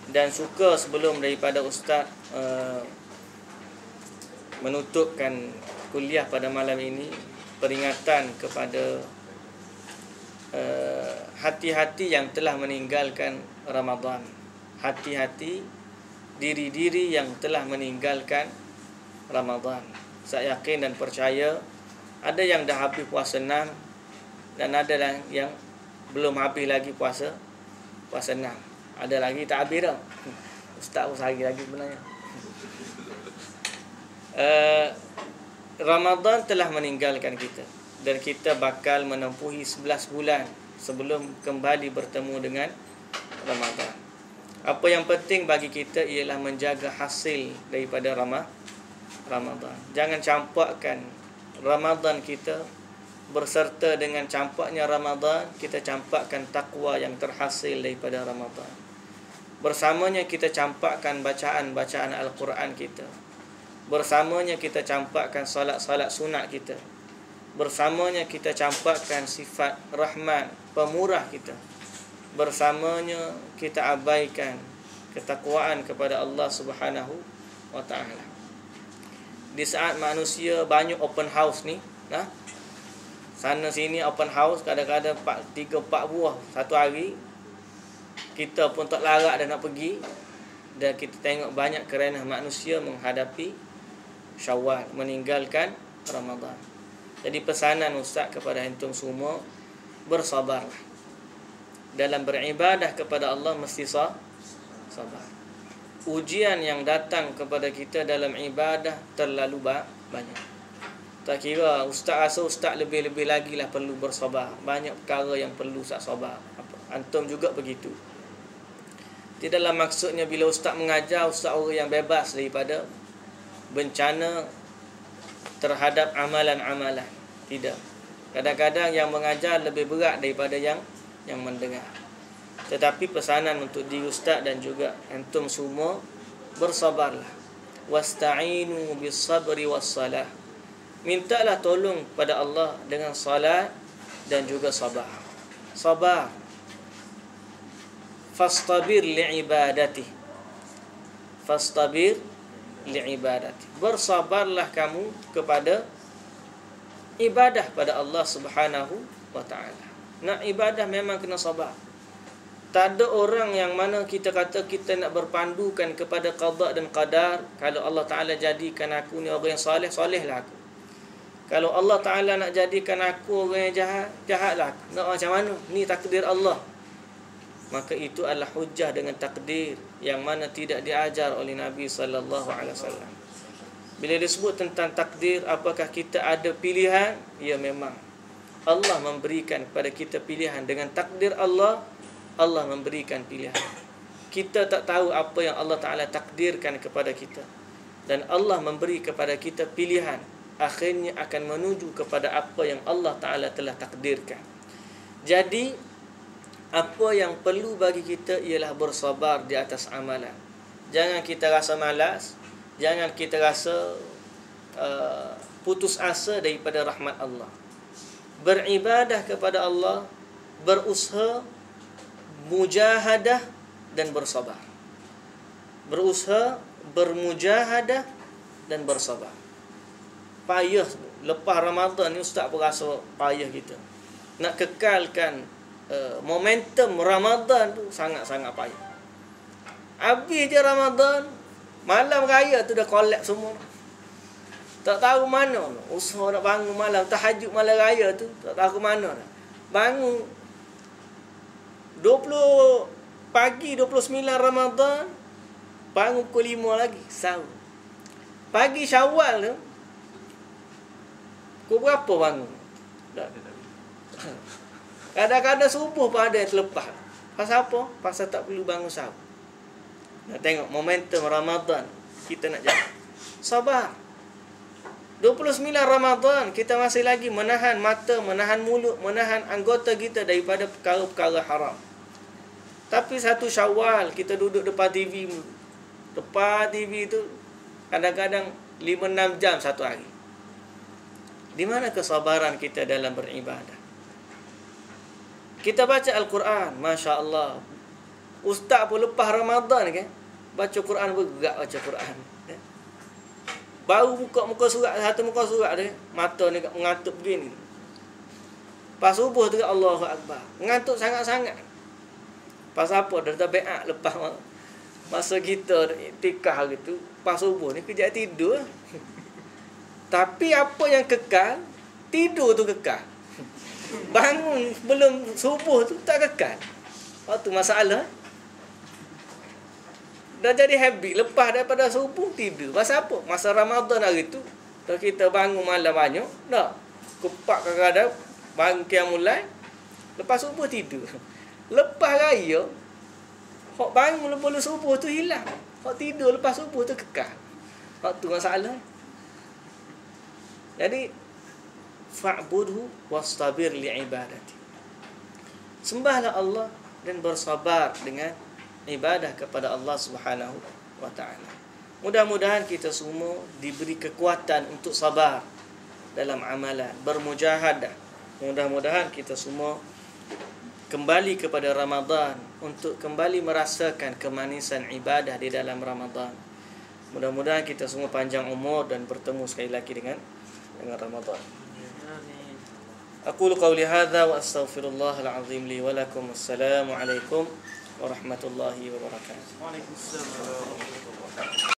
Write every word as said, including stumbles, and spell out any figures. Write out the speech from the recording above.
Dan suka sebelum daripada Ustaz uh, menutupkan kuliah pada malam ini, peringatan kepada uh, hati-hati yang telah meninggalkan Ramadan. Hati-hati diri-diri yang telah meninggalkan Ramadan. Saya yakin dan percaya ada yang dah habis puasa enam dan ada yang belum habis lagi puasa puasa enam. Ada lagi tak habis dah. Ustaz pun sehari lagi sebenarnya. Uh, Ramadan telah meninggalkan kita dan kita bakal menempuhi sebelas bulan sebelum kembali bertemu dengan Ramadan. Apa yang penting bagi kita ialah menjaga hasil daripada Ramadan. Jangan campakkan Ramadan kita berserta dengan campaknya Ramadan, kita campakkan takwa yang terhasil daripada Ramadan. Bersamanya kita campakkan bacaan-bacaan Al-Quran kita. Bersamanya kita campakkan salat-salat sunat kita. Bersamanya kita campakkan sifat rahman, pemurah kita. Bersamanya kita abaikan ketakwaan kepada Allah Subhanahu wa taala. Di saat manusia banyak open house ni, nah, sana sini open house, kadang-kadang tiga empat buah satu hari, kita pun tak larat dah nak pergi. Dan kita tengok banyak kerana manusia menghadapi Syawal, meninggalkan Ramadan. Jadi pesanan Ustaz kepada antum semua, bersabarlah. Dalam beribadah kepada Allah mesti sabar. Ujian yang datang kepada kita dalam ibadah terlalu banyak. Tak kira Ustaz rasa Ustaz lebih-lebih lagi lah perlu bersabar. Banyak perkara yang perlu Ustaz sabar. Antum juga begitu. Tidaklah maksudnya bila Ustaz mengajar, Ustaz orang yang bebas daripada bencana terhadap amalan-amalan. Tidak. Kadang-kadang yang mengajar lebih berat daripada yang yang mendengar. Tetapi pesanan untuk diri Ustaz dan juga antum semua, bersabarlah. Wasta'inu bis-sabri was-salah. Mintalah tolong pada Allah dengan salat dan juga sabar. Sabar. Fastabir li'ibadati. Fastabir li'ibadati. Bersabarlah kamu kepada ibadah pada Allah Subhanahu wa taala. Nak ibadah memang kena sabar. Tak ada orang yang mana kita kata kita nak berpandukan kepada qada dan qadar. Kalau Allah Ta'ala jadikan aku ni orang yang soleh, solehlah aku. Kalau Allah Ta'ala nak jadikan aku orang yang jahat, jahatlah aku. Nak macam mana? Ni takdir Allah. Maka itu adalah hujah dengan takdir yang mana tidak diajar oleh Nabi sallallahu alaihi wasallam. Bila disebut tentang takdir, apakah kita ada pilihan? Ya, memang Allah memberikan kepada kita pilihan. Dengan takdir Allah, Allah memberikan pilihan. Kita tak tahu apa yang Allah Ta'ala takdirkan kepada kita, dan Allah memberi kepada kita pilihan. Akhirnya akan menuju kepada apa yang Allah Ta'ala telah takdirkan. Jadi apa yang perlu bagi kita ialah bersabar di atas amalan. Jangan kita rasa malas, jangan kita rasa uh, putus asa daripada rahmat Allah. Beribadah kepada Allah, berusaha, mujahadah dan bersabar. Berusaha, bermujahadah dan bersabar. Payah lepas Ramadan ni Ustaz pun rasa payah kita. Nak kekalkan uh, momentum Ramadan tu sangat-sangat payah. Habis je Ramadan, malam raya tu dah collapse semua. Tak tahu mana. Usaha nak bangun malam, tahajud malam raya tu tak tahu ke mana dah. Bangun dua puluh pagi dua puluh sembilan Ramadan, bangun pukul lima lagi sahur. Pagi Syawal tu pukul berapa bangun? Kadang-kadang subuh pun ada yang terlepas. Pasal apa? Pasal tak perlu bangun sahur. Nak tengok momentum Ramadan kita nak jalan. Sabar. dua puluh sembilan Ramadan kita masih lagi menahan mata, menahan mulut, menahan anggota kita daripada perkara-perkara haram. Tapi satu Syawal kita duduk depan T V. Depan T V tu kadang-kadang lima enam jam satu hari. Di mana kesabaran kita dalam beribadah? Kita baca Al-Quran, Masya Allah. Ustaz pun lepas Ramadan kan, baca Quran bergerak baca Quran. Eh? Baru buka muka surat, satu muka surat dia, mata ni mengantuk begini. Pas subuh tu Allahu Akbar. Mengantuk sangat-sangat. Pas apa? Dia dah be'at lepas masa kita iktikaf gitu. Pas subuh ni kejap tidur. Tapi apa yang kekal, tidur tu kekal. Bangun belum subuh tu tak kekal. Waktu masalah. Dah jadi habit. Lepas daripada subuh tidur. Masa apa? Masa Ramadan hari tu. Kalau kita bangun malam banyak. Tak. Kupak kadang-kadang. Bangun mulai. Lepas subuh tidur. Lepas raya. Hak bangun lepas subuh tu hilang. Hak tidur lepas subuh tu kekal. Waktu masalah. Jadi fa'budhu wastabir li'ibadati. Sembahlah Allah dan bersabar dengan ibadah kepada Allah Subhanahu wa taala. Mudah-mudahan kita semua diberi kekuatan untuk sabar dalam amalan, bermujahadah. Mudah-mudahan kita semua kembali kepada Ramadan untuk kembali merasakan kemanisan ibadah di dalam Ramadan. Mudah-mudahan kita semua panjang umur dan bertemu sekali lagi dengan dengan Ramadan. Aqulu qawli hadza wa astaghfirullahal azim li wa lakum. Assalamu alaikum warahmatullahi wabarakatuh. Waalaikumsalam warahmatullahi wabarakatuh.